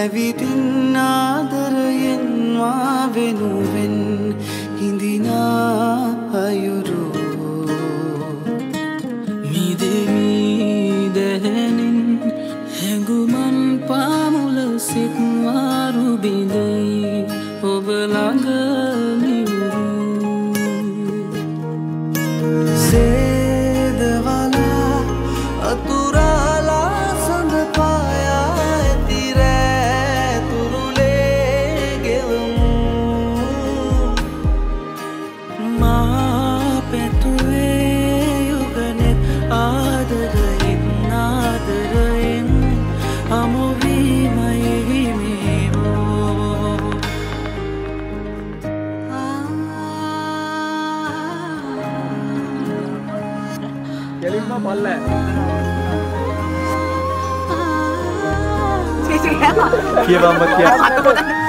ඇවිදින් ආදරයෙන් මා වෙනුවෙන් හිඳිනා අයුරු මිදෙවී දැනෙන හැඟුමන් පාමුල සිත් මාරු බිඳයි ඔබ ළඟ නිවුරු සේදවලා අතුරාලා සඳ පායා ඇති රෑ තුරුලේ ගෙවමු මා පැතුවේ යුගනෙත් ආදරයෙන් ආදරයෙන් අමුවීමයි හිමිවෝ කෙලින්ම පල්ල කියවම්ම කිය